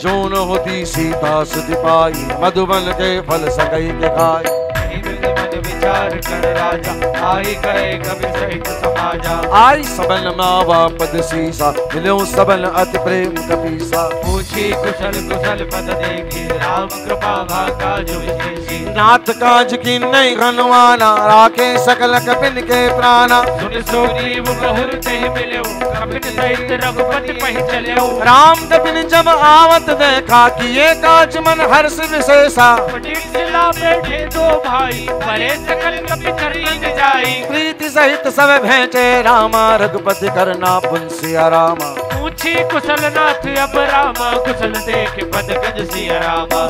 जो न होती सीता सुधि पाई, मधुबन के फल सकई के खाई। विचार कर राजा, आई कहे कवि सहित समाजा। आई सबन मावा पद सीसा, मिलो सबन अति प्रेम कपीसा। पूछी कुशल कुशल पद देखी, राम कृपा भागा जो विशेषी। नाथ काज की नहीं घनवाना, राखे सकल कपिन के प्राणा। सुन सुग्रीव बहुर तेहि मिल्यो, कपिन सहित रघुपति पहि चल्यो। राम कपिन जब आवत देखा, किए काज मन हर्ष विशेषा। पटिक सिला बैठे दो भाई, परे सकल कपि करीन जाई। प्रीति सहित सब भेंटे रामा, रघुपति करना पुन सिया रामा। पूछी कुशल नाथ अब रामा, कुशल देख पद गज सिया रामा।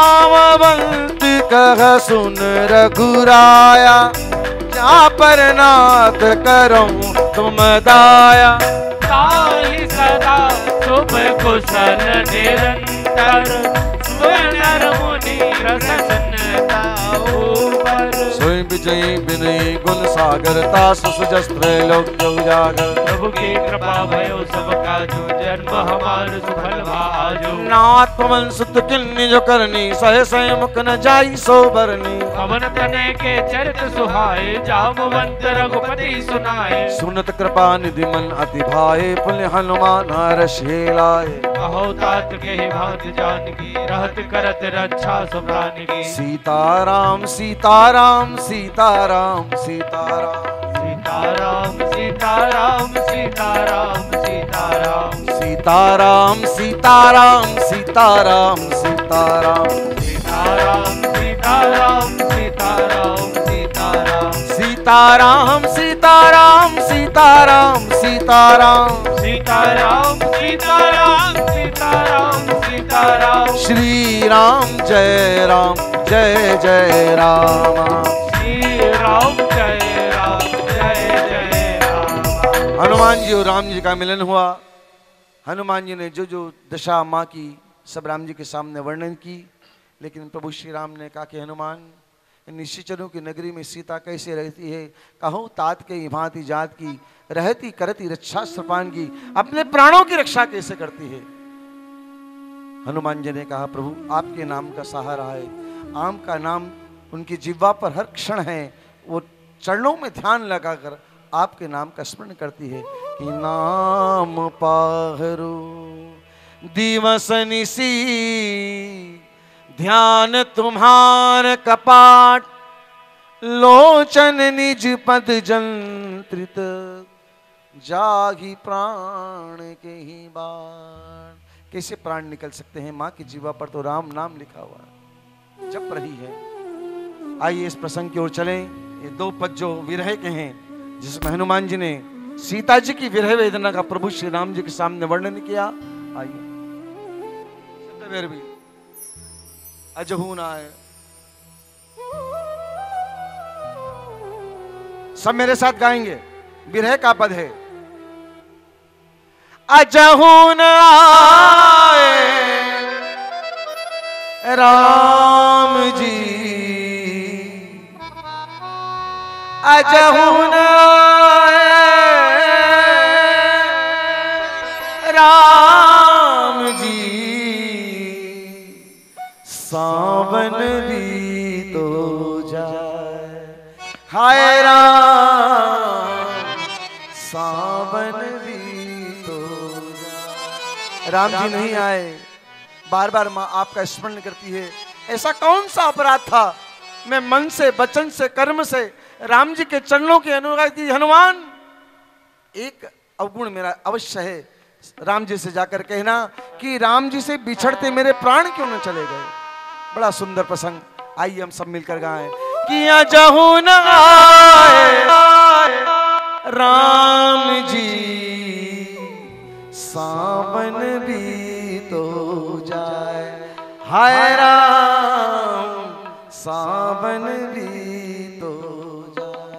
जामवंत कह सुन रघुराया, जा पर नाथ करूं तुम दाया। ताहि सदा शुभ कुशल निरंतर, सुनर मुनि रसनता ऊपर। सोई विजयी विनयी गुण सागर, तासु सुजस्त्र लोक उजागर। प्रभु की कृपा भयो सब काजो, जन्म हमार सुफल भाजो। नाथ पवन सुत किन्नी जो करनी, सहे सहे मुख न जाई सो बरनी। पवन तनय के चरित सुहाए, जामवंत रघुपति सुनाए। सुनत कृपा निधि मन अति भाए, पुण्य हनुमान हर्षि लाए। कहो तात के भांति जानकी, रहत करत रक्षा सब प्राणी की। सीताराम सीताराम सीताराम सीताराम। सीताराम सीताराम सीताराम सीताराम। सीताराम सीताराम सीताराम सीताराम। सीताराम सीताराम सीताराम सीताराम। सीताराम सीताराम सीताराम सीताराम। सीताराम सीताराम सीताराम सीताराम। श्री राम जय राम जय जय राम। श्री राम जय राम जय जय राम। हनुमान जी और राम जी का मिलन हुआ। हनुमान जी ने जो जो दशा माँ की सब राम जी के सामने वर्णन की, लेकिन प्रभु श्री राम ने कहा कि हनुमान, निश्चरों की नगरी में सीता कैसे रहती है, कहूँ तात के भांति जात की, रहती करती रक्षा सर्पान की, अपने प्राणों की रक्षा कैसे करती है। हनुमान जी ने कहा प्रभु आपके नाम का सहारा है, आम का नाम उनकी जिह्वा पर हर क्षण है, वो चरणों में ध्यान लगाकर आपके नाम का स्मरण करती है कि नाम पाहरो दिवस निसी, ध्यान तुम्हार कपाट, लोचन निज पद जंत्रित, जाहि प्राण के ही बाण। कैसे प्राण निकल सकते हैं, माँ की जीवा पर तो राम नाम लिखा हुआ है, जप रही है। आइए इस प्रसंग की ओर चलें। ये दो पद जो विरह के हैं, जिसमें हनुमान जी ने सीता जी की विरह वेदना का प्रभु श्री राम जी के सामने वर्णन किया। आइए भी अजहू न आए, सब मेरे साथ गाएंगे। विरह का पद है, अजहू न आए राम जी, अजहू न आए राम जी, सावन भी तो जाए, हाय राम सावन भी तो जाए। राम जी नहीं आए, बार बार माँ आपका स्मरण करती है। ऐसा कौन सा अपराध था, मैं मन से वचन से कर्म से राम जी के चरणों के अनुरागी। हनुमान एक अवगुण मेरा अवश्य है, राम जी से जाकर कहना कि राम जी से बिछड़ते मेरे प्राण क्यों न चले गए। बड़ा सुंदर प्रसंग, आइए हम सब मिलकर गाएं कि अजहू न आए राम जी, सावन भी तो जाए, हाय राम सावन भी तो जाए।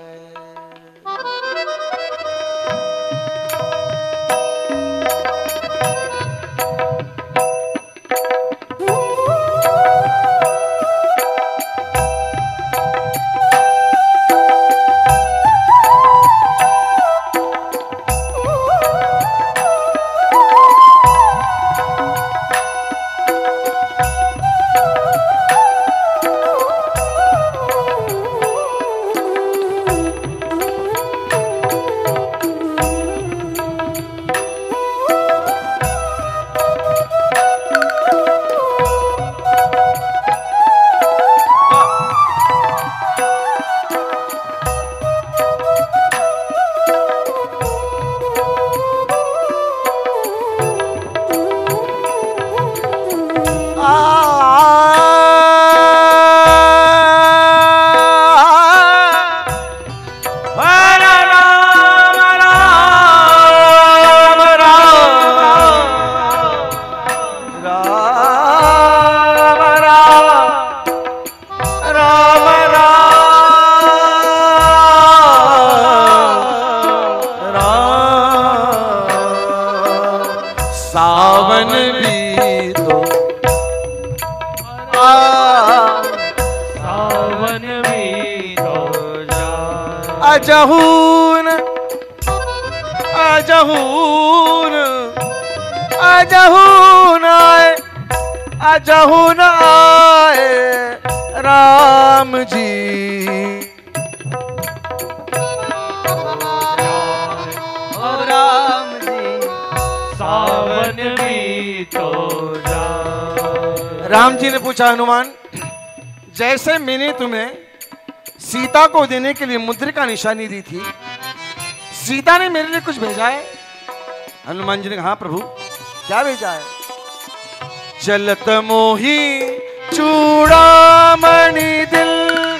सावन भी तो सावन भी तो अजहून अजहून अजहून आए अजहून आए राम जी राम जी सावन भी तो राम जी ने पूछा हनुमान जैसे मैंने तुम्हें सीता को देने के लिए मुद्र का निशानी दी थी सीता ने मेरे लिए कुछ भेजा है। हनुमान जी ने कहा हाँ प्रभु क्या भेजा है। चलत मोही चूड़ामणि दिल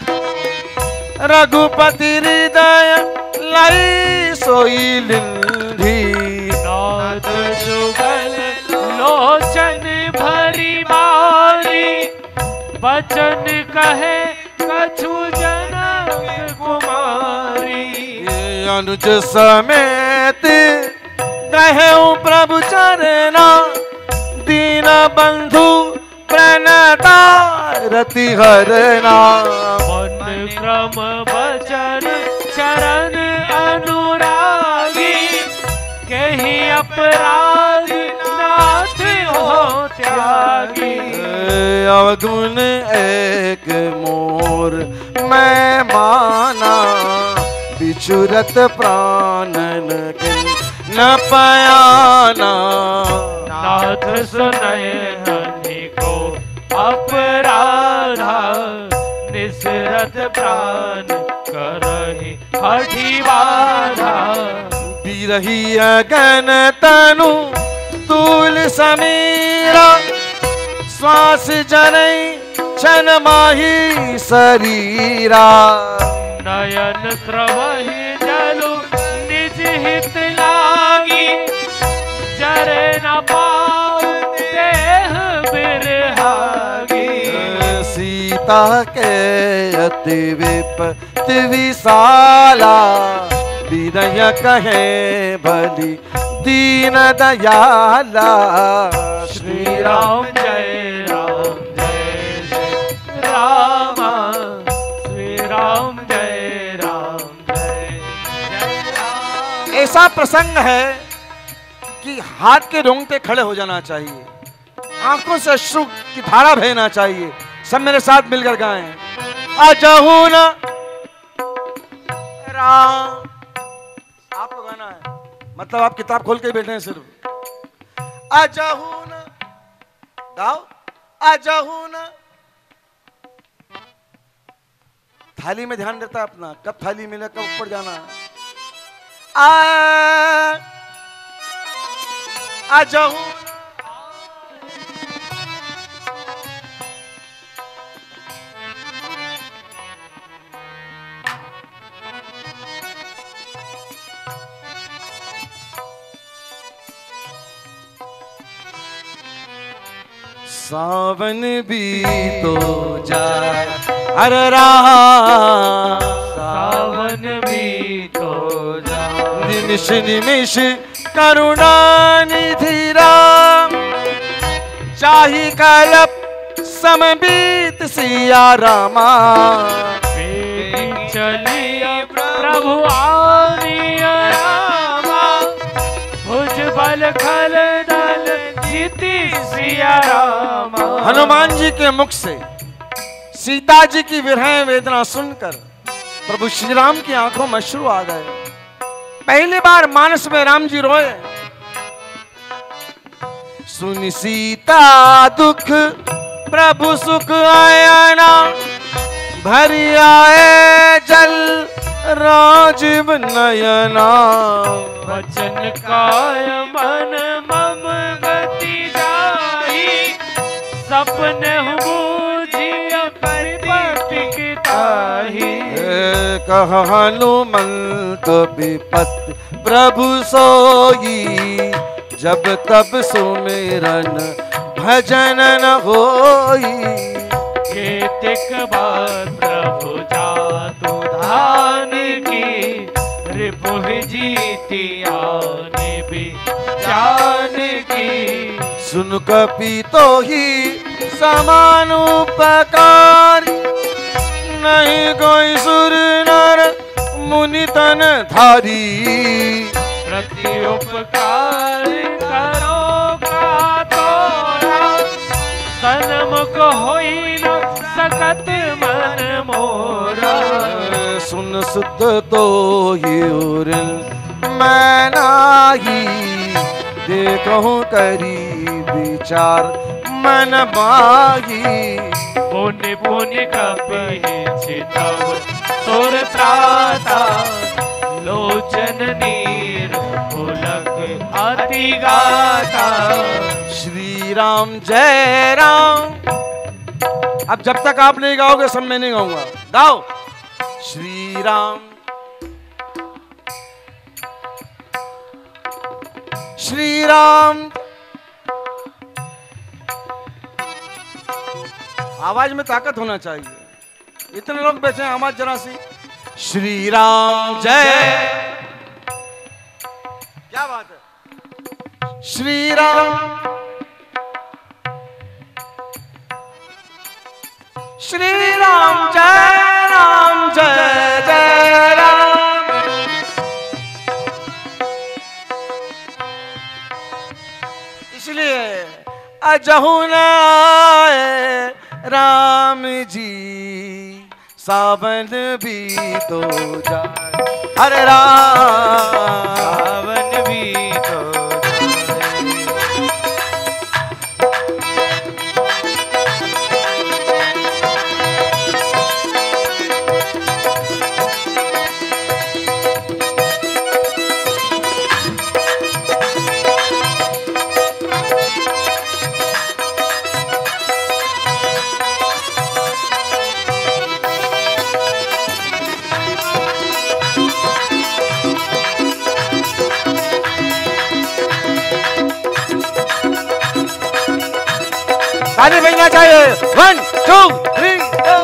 रघुपति हृदय लाई सोई लिंधी नाथ जुगल लोचन भरी मारी बचन कहे कछु जनक कुमारी अनुज समेत गहु प्रभु चरना दीन बंधु प्रणता रति हरना मन क्रम बचन चरण अनुरागी कहीं अपराध नाथ हो त्यागी अवगुण एक मोर मैं माना बिछुरत प्राणन न पयाना नाथ सुनय ननि को अपराधा निसरत प्राण करहि हठि बाधा बिरही अगन तनु तूल समीरा श्वास जनई क्षण माही शरीरा नयन स्रवहि जलु निज हित लागी जरे न पाऊ देह बिरहागी सीता के अति विपत्ति विशाला विनय कहे भली दीन दयाला श्री राम जय राम श्री राम जय राम। ऐसा प्रसंग है कि हाथ के रोंगटे खड़े हो जाना चाहिए आंखों से अश्रु की धारा बहना चाहिए। सब मेरे साथ मिलकर गाएं अजहून राम। आपको गाना है मतलब आप किताब खोल के बैठे हैं सिर्फ। अजहून गाओ अजहून। थाली में ध्यान देता है अपना कब थाली मिले कब ऊपर जाना है। अजहून सावन भी तो जाए अरे राम सावन भी तो जाए निमिष निमिष करुणा निधि राम चाही कलप समबीत सिया रामा चलिए प्रभु आनिया रामा भुज बल खल दल जीती सिया रामा। हनुमान जी के मुख से सीता जी की विरह वेदना सुनकर प्रभु श्री राम की आंखों में अश्रु आ गए। पहली बार मानस में राम जी रोए। सुन सीता दुख प्रभु सुख आयना भरी आए जल राजीव नयना वचन काय मन मम गति जाहि सपने बूझिया परिपति की ताही। कह हनुमंत विपत प्रभु सोई, जब तब सुमिरन भजन न होई। केतिक बार प्रभु जातु धान की, रिपुह जीतिया ने भी जान की। सुन कपि तो ही समानुपकार, नहीं कोई सुर नर मुनि तन धारी। प्रति उपकार करो का तोरा, सन्मुख होई न सकत मन मोरा। सुन सुत तो ही उर मैं नाही, देखूं करी विचार मन माही। पुण्य पुण्य कपहि छितव सुर त्राता, लोचन नीर पुलक अति गाता। श्री राम जय राम। अब जब तक आप नहीं गाओगे सब मैं नहीं गाऊंगा। गाओ श्री राम श्री राम। आवाज में ताकत होना चाहिए। इतने लोग बैठे हैं, आवाज जरा सी। श्री राम जय। क्या बात है। श्री राम श्री राम जय जय राम। इसलिए अजहु न आए राम जी, सावन भी तो जाए। हरे राम सावन भी तो ताली बजना चाहिए। 1 2 3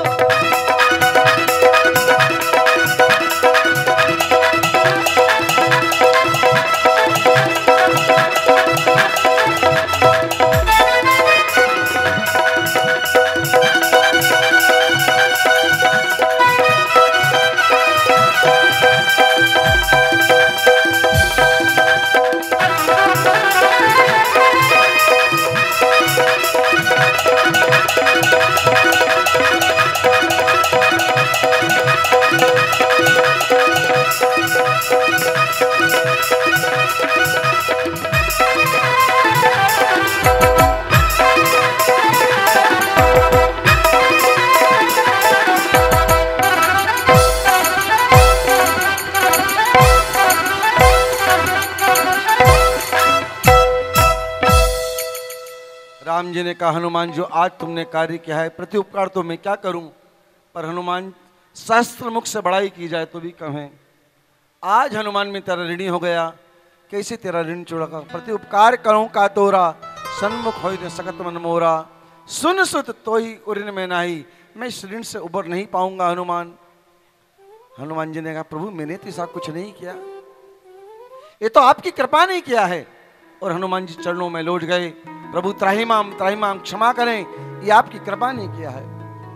राम जी ने कहा, हनुमान जो आज तुमने कार्य किया है, प्रति उपकार तो मैं क्या करूं, पर हनुमान सहस्त्र मुख से बड़ाई की जाए तो भी कम है। आज हनुमान में तेरा ऋणी हो गया, कैसे तेरा ऋण चुड़ागा। प्रति उपकार करूं का तोरा, सन्मुख होई न सकत मन मोरा। सुन सुत तो ही उरिन में नाही, मैं इस ऋण से उबर नहीं पाऊंगा हनुमान। हनुमान जी ने कहा, प्रभु मैंने तो ऐसा कुछ नहीं किया, ये तो आपकी कृपा ने किया है। और हनुमान जी चरणों में लौट गए। प्रभु त्राहिमाम क्षमा करें, ये आपकी कृपा ने किया है।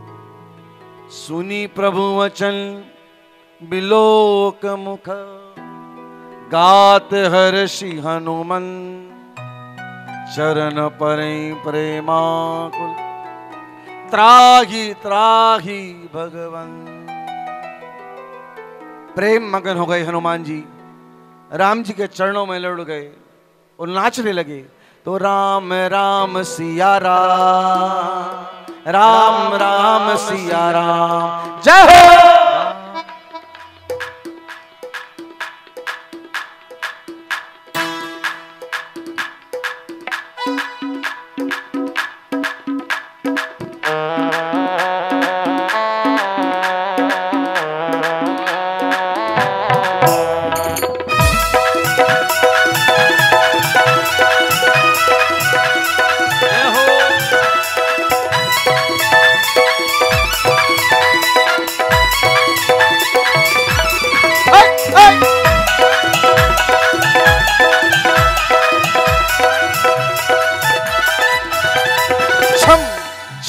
सुनी प्रभु वचन बिलोक मुख, गात हर्षि हनुमन। चरण परे प्रेमाकुल, त्राहि त्राहि भगवन। प्रेम मगन हो गए हनुमान जी, राम जी के चरणों में लौट गए और नाचने लगे। तो राम राम सिया राम, राम राम सिया राम, जय हो।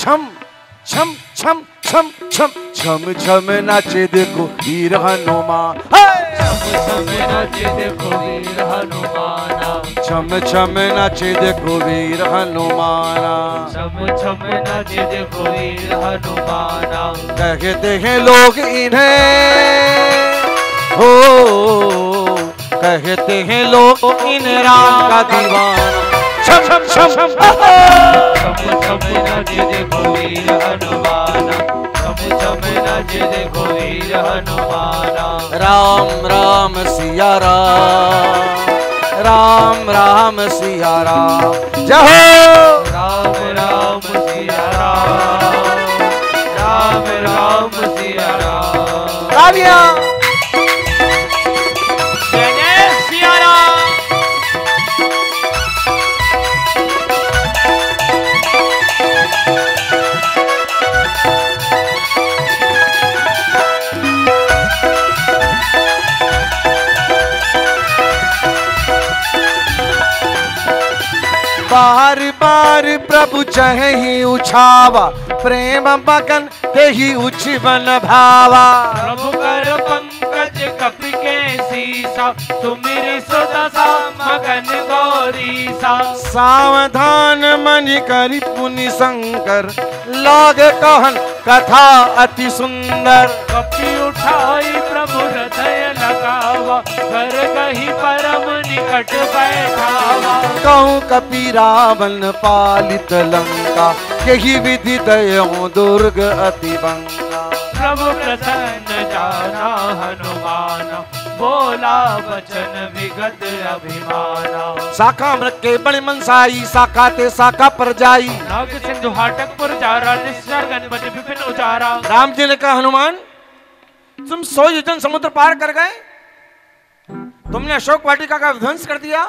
छम छम छम छम छम छम छम नाचे देखो वीर हनुमान, छम नाचे देखो वीर हनुमाना, छम छम नाचे देखो वीर हनुमाना, छम छम नाचे देखो वीर हनुमाना। कहते हैं लोग इन्हें हो, कहते हैं लोग इन्हें राम का दीवाना। छम छम छम छम छम नाचे देखो वीर हनुमाना, छम छम नाचे देखो वीर हनुमाना। राम राम सिया राम, राम राम सिया राम, जय हो। राम राम सिया राम, राम राम सिया राम। तालियां। जय जय सिया राम। बार बार प्रभु चाहे ही उछावा, प्रेम बगन ते ही उछवन भावा। प्रभु कर पंकज कपि के सीसा, सुमिर सुदशा मगन गौरीसा। सावधान मन करि पुनि शंकर, लोग कहन कथा अति सुंदर। कपि उठाई प्रभु हृदय लगावा, घर कहीं परम निकट बैठावा। कहूँ कपि रावण पालित लंका, यही विधि दयो दुर्ग अति बंका। प्रभु प्रसन्न जाना हनुमाना, बोला वचन विगत अभिमाना। शाखा मृग के बड़े मनसाई, शाखा ते शाखा पर जाई। नाग सिंधु हाटक पुरजारा, निश्चर गणपति विपिन उजारा। राम जी ने कहा हनुमान तुम 100 योजन समुद्र पार कर गए, तुमने अशोक वाटिका का विध्वंस कर दिया,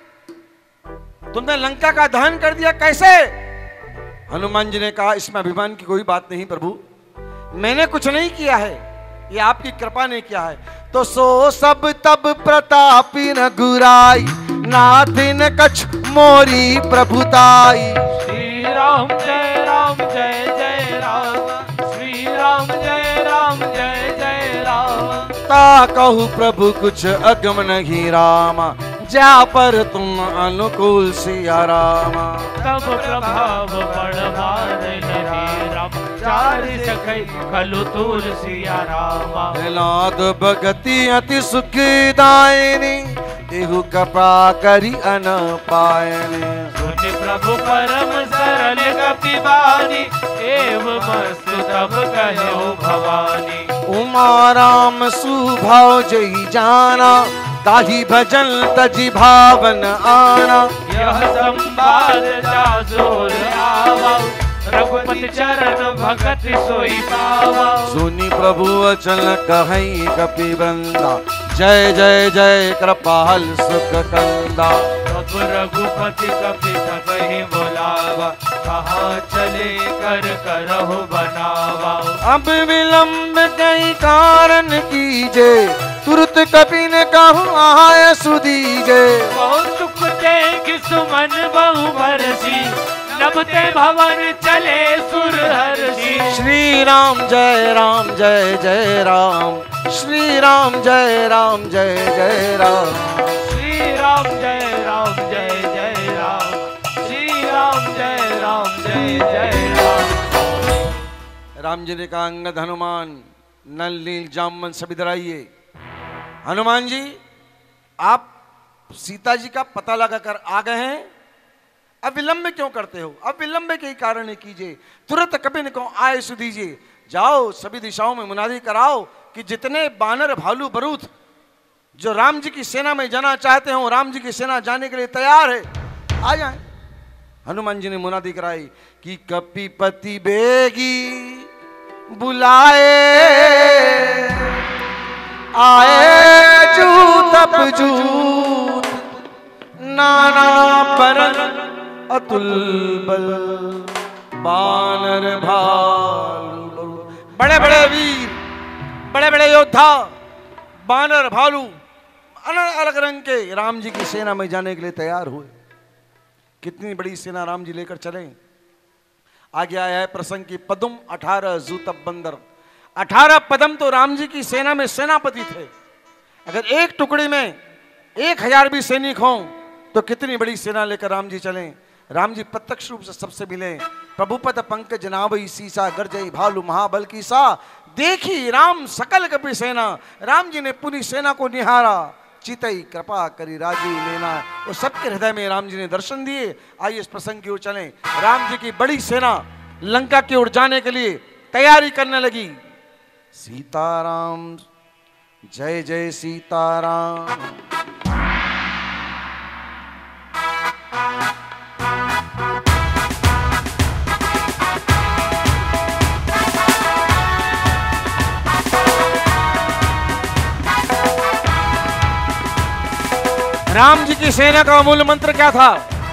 तुमने लंका का दहन कर दिया, कैसे? हनुमान जी ने कहा इसमें अभिमान की कोई बात नहीं प्रभु, मैंने कुछ नहीं किया है, ये आपकी कृपा ने किया है। तो सो सब तब प्रतापी न गुराई, नाथिन कछ मोरी प्रभुताई। श्री राम जय राम जय जय राम, श्री राम जय राम जय जय राम। ता कहु प्रभु कुछ अगम नहीं रामा, जा पर तुम अनुकूल सिया रामा। तब प्रभाव बढ़ नहीं राम, चार सखै खलु दूर सिया रामा। लाद भगति अति सुखी दायनी, देहु कृपा करी अन पायनी। सुनि प्रभु परम सरल कपि बानी, एव मस्तु तब कहो भवानी। उमा राम सुभाव जई जाना, ताहि भजन तजि भावन आना। यह संवाद जासुर आवा, रघुपति चरण भगत सोई पावा। सुनि प्रभु वचन कहई कपि वृंदा, जय जय जय कृपाल सुख कंदा। अब रघुपति कपि कहि बोलावा, कहाँ चले कर करहु बनावा। अब विलंब कई कारण कीजे, तुरत कपि ने कहूँ आय सुदीजे। बहुत दुख देख सुमन बहु बरसी, नभते भवन चले सुर हर्षि। श्री राम जय राम जय जय राम, श्री राम जय राम जय जय राम। श्री राम जय राम जय जय राम, श्री राम जय राम जय जय राम। राम जी ने कहा अंगद हनुमान नल नील जामन सभी इधर आइए। हनुमान जी आप सीता जी का पता लगाकर आ गए हैं, अब विलंब क्यों करते हो? अब विलंब के कारण कीजिए, तुरंत कपिन को आय सुदीजिए। जाओ सभी दिशाओं में मुनादी कराओ कि जितने बानर भालू बरूथ जो राम जी की सेना में जाना चाहते हो, राम जी की सेना जाने के लिए तैयार है, आ जाएं। हनुमान जी ने मुनादी कराई कि कपिपति बेगी बुलाए, आए जूत अपजूत, नाना परन अतुल बल, बानर भालू। बड़े बड़े वीर, बड़े बड़े योद्धा, बानर भालू अलग अलग रंग के राम जी की सेना में जाने के लिए तैयार हुए। कितनी बड़ी सेना राम जी लेकर चले। आगे आया है प्रसंग की पदम 18 जूतब बंदर। 18 पदम तो राम जी की सेना में सेनापति थे। अगर एक टुकड़ी में 1000 भी सैनिक हों तो कितनी बड़ी सेना लेकर राम जी चलें। राम जी प्रत्यक्ष रूप से सबसे मिले। प्रभुपद पंकज नाभि सीसा गरजई भालू महाबल की सा, देखी राम सकल कपि सेना। राम जी ने पूरी सेना को निहारा, चितई कृपा करी राजीव लेना। वो सबके हृदय में राम जी ने दर्शन दिए। आइए इस प्रसंग की ओर चलें। राम जी की बड़ी सेना लंका की ओर जाने के लिए तैयारी करने लगी। सीताराम जय जय सीताराम। राम जी की सेना का मूल मंत्र क्या था?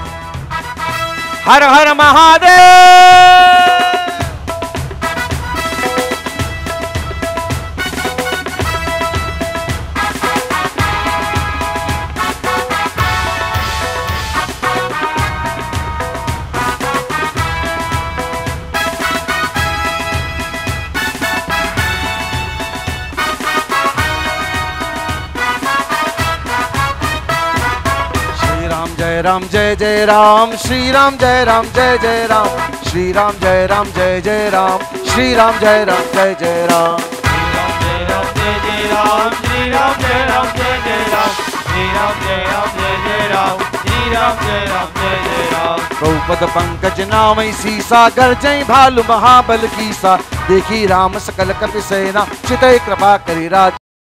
हर हर महादेव। जय राम जय जय राम, श्री राम जय राम जय जय राम, श्री राम जय राम जय जय राम, श्री राम जय राम जय जय राम, श्री राम जय राम जय जय राम, श्री राम जय राम जय जय राम, श्री राम जय राम जय जय राम, श्री राम जय राम जय जय राम। प्रभुपद पंकज नामई सीसा गरजई भालू महाबल की सा, देखी राम सकल कपि सेना चितई कृपा करी राज।